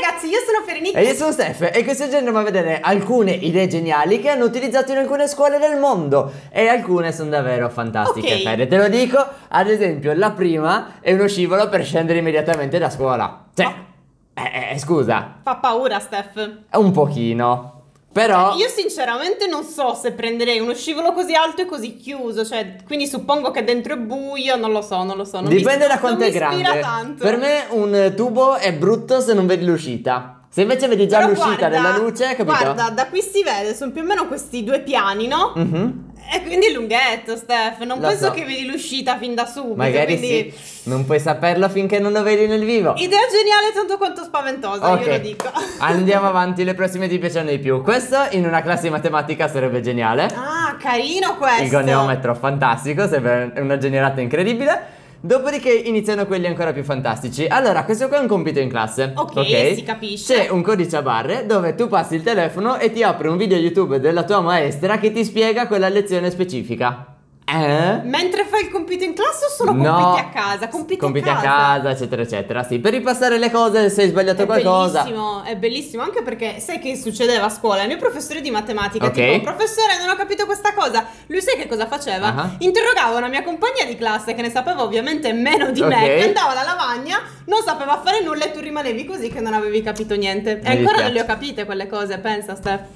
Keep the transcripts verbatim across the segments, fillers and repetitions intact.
ragazzi, io sono Ferenica. E io sono Steph e questi oggi andremo a vedere alcune idee geniali che hanno utilizzato in alcune scuole del mondo. E alcune sono davvero fantastiche, Ok. Fede, te lo dico. Ad esempio, la prima è uno scivolo per scendere immediatamente da scuola. Cioè, Oh. eh, eh, scusa, Fa paura, Steph. un pochino. Però Io sinceramente non so se prenderei uno scivolo così alto e così chiuso, cioè, quindi suppongo che dentro è buio, non lo so, non lo so. Non dipende mi, da quanto non è mi ispira grande. tanto. Per me un tubo è brutto se non vedi l'uscita. Se invece vedi già Però l'uscita guarda, della luce, capito? Guarda, da qui si vede, sono più o meno questi due piani, no? Mhm. E quindi è lunghetto, Steph. Non Lo penso so. che vedi l'uscita fin da subito. Magari quindi... sì, non puoi saperlo finché non lo vedi nel vivo. Idea geniale tanto quanto spaventosa, Ok. io lo dico. Andiamo avanti, le prossime ti piacciono di più. Questo in una classe di matematica sarebbe geniale. Ah, carino questo. Il goniometro fantastico, sembra una generata incredibile. Dopodiché iniziano quelli ancora più fantastici. Allora, questo qua è un compito in classe. Ok, si capisce. C'è un codice a barre dove tu passi il telefono e ti apre un video YouTube della tua maestra che ti spiega quella lezione specifica. Eh? Mentre fai il compito in classe o sono No. compiti a casa? Compiti, Compiti a a casa. casa, eccetera, eccetera. Sì, per ripassare le cose se hai sbagliato È qualcosa. bellissimo, è bellissimo, anche perché sai che succedeva a scuola? Il mio professore di matematica, Ok. tipo, professore, non ho capito questa cosa. Lui sai che cosa faceva? Ah. Interrogava una mia compagna di classe che ne sapeva ovviamente meno di me, Ok. che andava alla lavagna, non sapeva fare nulla e tu rimanevi così che non avevi capito niente. E Mi ancora dispiace. non le ho capite quelle cose, pensa, Steph.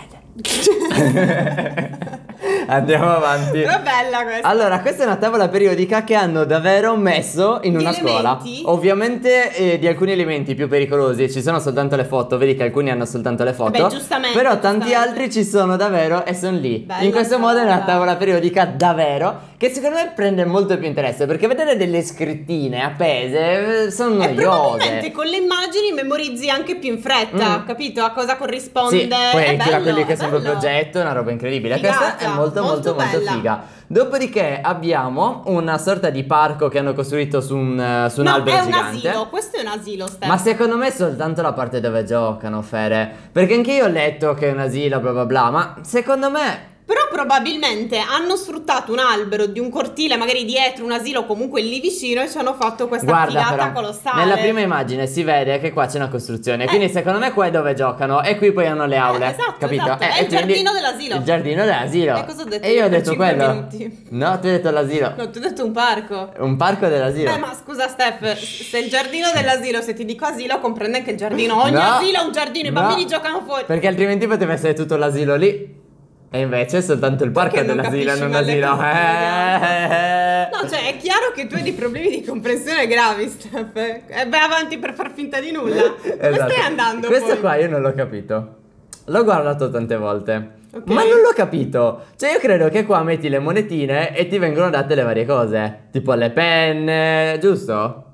Andiamo avanti. È bella questa. Allora, questa è una tavola periodica che hanno davvero messo in Di una scuola. elementi? Ovviamente eh, di alcuni elementi più pericolosi ci sono soltanto le foto, vedi che alcuni hanno soltanto le foto. Beh, giustamente, Però tanti giustamente. altri ci sono davvero e sono lì. Bella in questo modo è una cosa. tavola periodica davvero che secondo me prende molto più interesse, perché vedere delle scrittine appese eh, sono E noiose. probabilmente con le immagini memorizzi anche più in fretta, Mm. capito? A cosa corrisponde. Sì, poi è hai bello, quelli che è sono il bello. progetto, è una roba incredibile. Figata, Questa è molto molto molto molto bella. figa. Dopodiché abbiamo una sorta di parco che hanno costruito su un, eh, su un No, albero è un gigante. asilo, questo è un asilo, Steph. Ma secondo me è soltanto la parte dove giocano, Fere. Perché anche io ho letto che è un asilo, bla bla bla. Ma secondo me. Però probabilmente hanno sfruttato un albero di un cortile, magari dietro un asilo, comunque lì vicino, e ci hanno fatto questa Guarda, filata però, colossale. nella prima immagine si vede che qua c'è una costruzione. Quindi secondo me qua è dove giocano. E qui poi hanno le aule. Eh, esatto, capito? esatto. Eh, È e il quindi- giardino dell'asilo. Il giardino dell'asilo. E cosa ho detto E io io ho per detto cinque quello. minuti? No, tu hai detto l'asilo. No, ti ho detto un parco. Un parco dell'asilo. Eh, ma scusa, Steph, se il giardino dell'asilo, se ti dico asilo, comprende anche il giardino. Ogni No, asilo ha un giardino, i no, bambini giocano fuori. Perché altrimenti poteva essere tutto l'asilo lì. E invece è soltanto il parco Perché non dell'asilo, capisci non mai le l'asilo. cose, Eh. No, cioè è chiaro che tu hai dei problemi di comprensione gravi, Steph. E vai avanti per far finta di nulla. Dove Esatto. stai andando Questo poi? qua io non l'ho capito. L'ho guardato tante volte. Ok. Ma non l'ho capito. Cioè io credo che qua metti le monetine e ti vengono date le varie cose. Tipo le penne, giusto?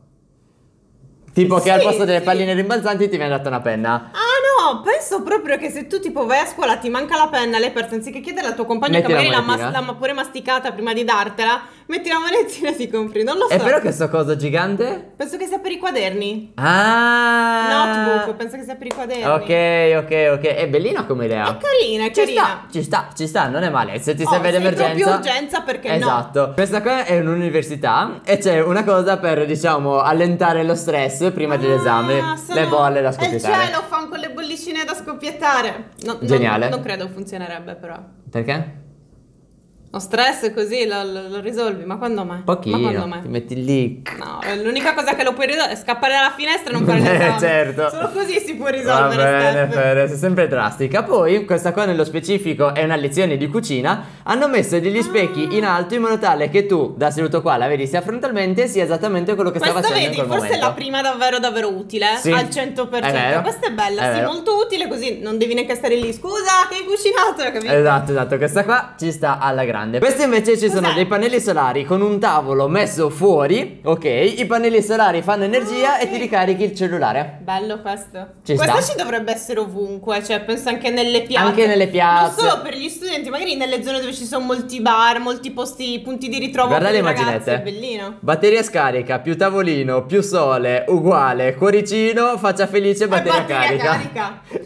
Tipo che al Sì, posto delle sì. palline rimbalzanti ti viene data una penna. Ah no, penso proprio che se tu tipo vai a scuola, ti manca la penna, l'hai persa, anziché chiedere al tuo compagno Metti che la magari l'ha, monetina. mas- l'ha pure masticata prima di dartela, metti la monetina e ti compri, non lo so. E però che sto coso gigante? Penso che sia per i quaderni. Ah! Notebook, penso che sia per i quaderni. Ok, ok, ok. È bellina come idea. È carina, è Ci carina. sta, ci sta, ci sta, non è male. Se ti Oh, serve se hai d'emergenza. proprio urgenza, perché no? Esatto. Questa qua è un'università e c'è una cosa per, diciamo, allentare lo stress prima dell'esame. Ah, sono- Le bolle da È il scoppiettare. cielo, fan con le bollicine da scoppiettare. No, non- Geniale. Non, credo funzionerebbe però. Perché? Ho stress così lo, lo- lo risolvi, ma quando mai? Ma Pochino. quando mai? Ti metti lì. No, l'unica cosa che lo puoi risolvere è scappare dalla finestra e non fare l'esame. Eh, certo. Solo così si può Va risolvere, bene, Steph. Fere, sei sempre drastica. Poi, questa qua nello specifico è una lezione di cucina. Hanno messo degli specchi in alto in modo tale che tu, da seduto qua, la vedi sia frontalmente sia esattamente quello che sta Questa facendo vedi, in quel forse è momento. la prima davvero davvero utile, Sì, al cento per cento. è vero, Questa è bella, è sì, vero. molto utile, così non devi neanche stare lì. Scusa, che hai cucinato, capito? Esatto, esatto, questa qua ci sta alla grande. Queste invece ci sono Cos'è? dei pannelli solari con un tavolo messo fuori, ok? I pannelli solari fanno energia Ah, e sì. ti ricarichi il cellulare. Bello questo. Ci questo sta. ci dovrebbe essere ovunque, cioè penso anche nelle piazze. Anche nelle piazze. Non solo per gli studenti, magari nelle zone dove ci sono molti bar, molti posti, punti di ritrovo Guarda per le i ragazzi, immaginette. è bellino. Batteria scarica, più tavolino, più sole, uguale, cuoricino, faccia felice, batteria, batteria carica. carica.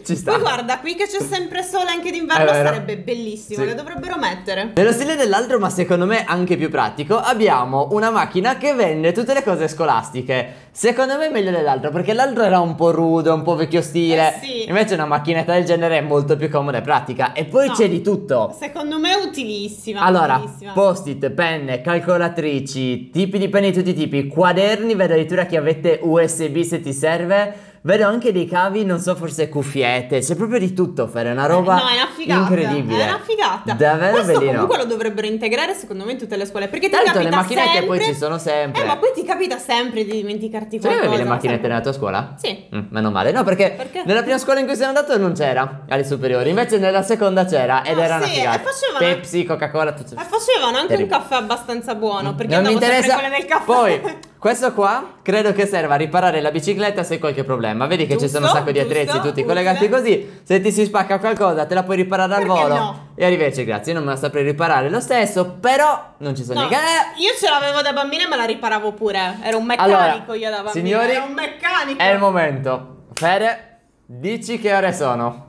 Ci sta. Poi guarda, qui che c'è sempre sole anche d'inverno, È vero. sarebbe bellissimo, Sì. le dovrebbero mettere. Nello stile dell'altro, ma secondo me anche più pratico, abbiamo una macchina che vende tutte le cose scolastiche. Secondo me è meglio dell'altro, perché l'altro era un po' rudo, un po' vecchio stile. Eh sì. Invece una macchinetta del genere è molto più comoda e pratica. E poi No. c'è di tutto. Secondo me è utilissima. Allora, utilissima. post-it, penne, calcolatrici, tipi di penne di tutti i tipi, quaderni, vedo addirittura che avete U S B se ti serve. Vedo anche dei cavi, non so, forse cuffiette, c'è proprio di tutto, Fere, è una roba No, è una figata. incredibile. È una figata. Davvero Questo bellino. comunque lo dovrebbero integrare secondo me in tutte le scuole. Perché ti Tanto capita le macchinette sempre... poi ci sono sempre. Eh, ma poi ti capita sempre di dimenticarti Ce qualcosa. l'avevi le macchinette sempre. nella tua scuola? Sì. Mm, meno male, no, perché, Perché? nella prima scuola in cui sono andato non c'era, alle superiori, invece nella seconda c'era ed Ah, era una sì, figata. e facevano- Pepsi, Coca-Cola, tutto. E facevano anche Terribile. un caffè abbastanza buono. Perché Non mi andavo sempre interessa. quelle del caffè. Poi, questo qua credo che serva a riparare la bicicletta se hai qualche problema. Vedi che ci sono un Giusto, sacco di attrezzi giusto, tutti utile. collegati così. Se ti si spacca qualcosa te la puoi riparare al Perché volo. no? E arrivederci, grazie. Non me la saprei riparare lo stesso, però non ci sono No, mica. io ce l'avevo da bambina e me la riparavo pure. Ero un Allora, meccanico io da bambina. signori, Ero un meccanico. è il momento. Fede, dici che ore sono.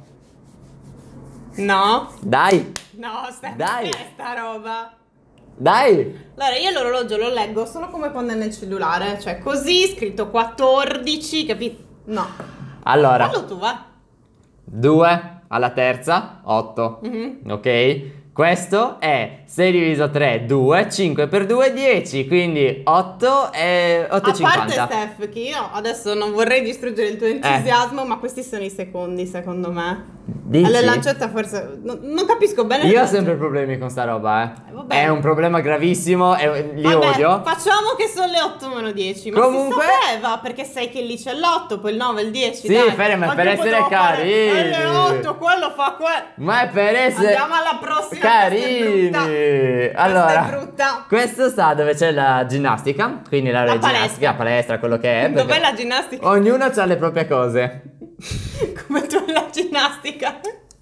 No. Dai, No, stai Dai. che è sta roba. dai. Allora, io l'orologio lo leggo solo come quando è nel cellulare. Cioè, così, scritto quattordici, capito? No. Allora, Fallo tu, va. due alla terza, otto. Mhm. Ok? Questo è sei diviso tre, due, cinque per due, dieci, quindi otto e otto e A parte cinquanta. Steph, che io adesso non vorrei distruggere il tuo entusiasmo, ma questi sono i secondi, secondo me. Dici? Alla lancetta forse... Non, non capisco bene. Io ho le sempre lancette. problemi con sta roba, eh. Eh, vabbè. È un problema gravissimo, e li Vabbè, odio. facciamo che sono le otto meno dieci. Ma Comunque- si sapeva, perché sai che lì c'è l'otto, poi il nove, il dieci. Sì, dai. Fere, ma Oggi per essere potevo fare, carini. eh, le otto, quello fa quello. Ma è per essere Andiamo alla prossima. carini. Questa è brutta. Allora, Questa è brutta. questo sta dove c'è la ginnastica, quindi la, La ginnastica, palestra. la palestra, quello che è. Dov'è perché la ginnastica? Ognuno ha le proprie cose. Come tu la ginnastica.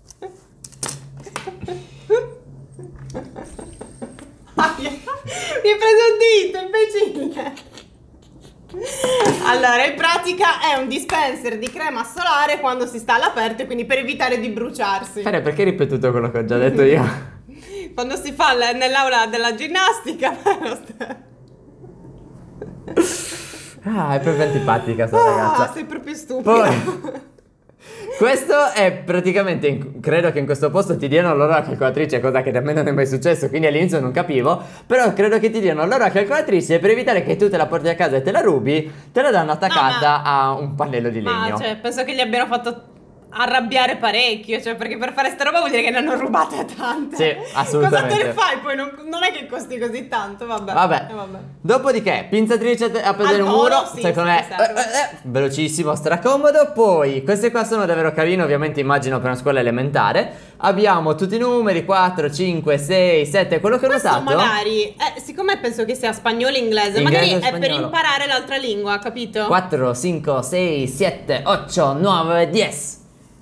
Aia, mi hai preso un dito, imbecille. Allora, in pratica è un dispenser di crema solare quando si sta all'aperto, quindi per evitare di bruciarsi. Fere, perché hai ripetuto quello che ho già detto io? Quando si fa l- nell'aula della ginnastica. Ah, è proprio antipatica sta Ah, ragazza. sei proprio stupido. Poi, questo è praticamente, in- credo che in questo posto ti diano l'ora calcolatrice, cosa che da me non è mai successo, quindi all'inizio non capivo, però credo che ti diano l'ora calcolatrice per evitare che tu te la porti a casa e te la rubi, te la danno attaccata a un pannello di Ma legno. cioè, penso che li abbiano fatto arrabbiare parecchio, cioè perché per fare sta roba vuol dire che ne hanno rubate tante. Sì, assolutamente. Cosa te ne fai poi? Non, non è che costi così tanto, vabbè. Vabbè. Eh, vabbè. Dopodiché, pinzatrice a pedere Al il volo, muro, sì, secondo sì, me ti serve. eh, eh, eh, velocissimo, stracomodo. Poi, queste qua sono davvero carine, ovviamente immagino per una scuola elementare. Abbiamo tutti i numeri, quattro, cinque, sei, sette, quello che ho Questo notato. magari, eh, siccome penso che sia spagnolo e inglese, Inglese magari e è per spagnolo. imparare l'altra lingua, capito? quattro, cinque, sei, sette, otto, nove, dieci.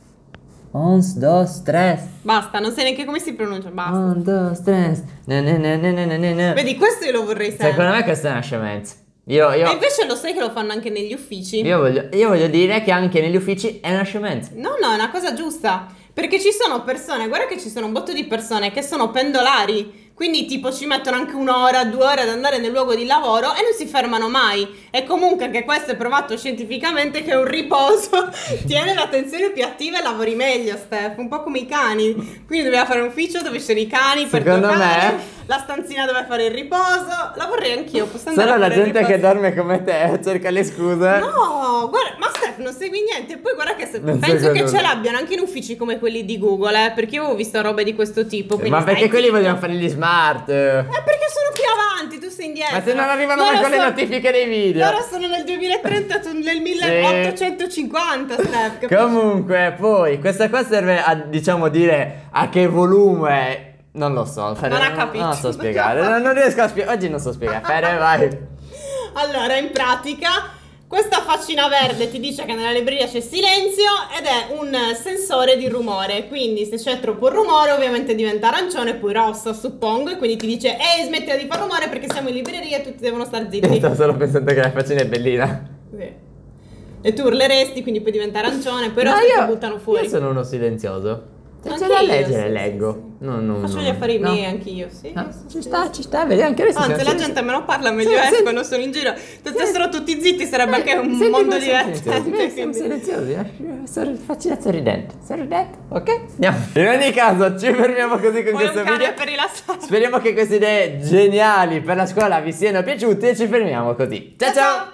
Ons, dos, tres. Basta, non sai neanche come si pronuncia, basta. Un, dos, tres. Ne, ne, ne, ne, ne, ne, ne. Vedi, questo io lo vorrei sempre. Secondo me questa è una scemenza. Io, E io, invece lo sai che lo fanno anche negli uffici? io, voglio, io voglio dire che anche negli uffici è una scemenza. No, no, è una cosa giusta. Perché ci sono persone, guarda che ci sono un botto di persone che sono pendolari. Quindi tipo ci mettono anche un'ora, due ore ad andare nel luogo di lavoro e non si fermano mai. E comunque anche questo è provato scientificamente che un riposo tiene l'attenzione più attiva e lavori meglio, Steph. Un po' come i cani. Quindi doveva fare un ufficio dove ci sono i cani per Secondo giocare, me- la stanzina dove fare il riposo. La vorrei anch'io, posso andare Solo a la fare il gente che riposo? dorme come te cerca le scuse. No, guarda, ma Steph non segui niente. Poi guarda che se- Non penso seguo che nulla. ce l'abbiano anche in uffici come quelli di Google, eh, perché io avevo visto robe di questo tipo. quindi Ma stai perché quelli zitto. vogliono fare gli smart? Eh, perché sono più avanti, tu sei indietro. Ma se non arrivano Loro mai con le sono- notifiche dei video. Loro sono nel duemilatrenta, tu nel milleottocentocinquanta, Steph, capisci? Comunque, poi, questa qua serve a, diciamo, dire a che volume. Non lo so. Fede, Non ha capito. Non so spiegare. Non, non riesco a spiegare. Oggi non so spiegare. Fede, vai. Allora, in pratica, questa faccina verde ti dice che nella libreria c'è silenzio ed è un sensore di rumore. Quindi se c'è troppo rumore ovviamente diventa arancione, poi rosso suppongo, e quindi ti dice ehi smettila di fare rumore perché siamo in libreria e tutti devono star Io zitti. sto solo pensando che la faccina è bellina. Sì. e tu urleresti, quindi puoi diventare arancione, poi i Ma rospi io- ti buttano fuori. Io sono uno silenzioso. Se Anche c'è da io, leggere, sì, leggo. sì, No, no, Faccio no, gli affari no. miei anch'io, sì. No, sì, ci sì, sta, sì. ci sta, vedi anche adesso. Anzi, siamo la silenzi- gente meno parla, meglio Sì, è sì. quando sono in giro. Se stessero tutti zitti sarebbe anche un Senti mondo come siamo divertente. silenziosi, siamo quindi- silenziosi, eh. Sor- Facci da sorridente. Sorridente, ok? Andiamo. In ogni caso, ci fermiamo così con Vuoi questo un cane video. per rilassarti? Speriamo che queste idee geniali per la scuola vi siano piaciute e ci fermiamo così. Ciao ciao!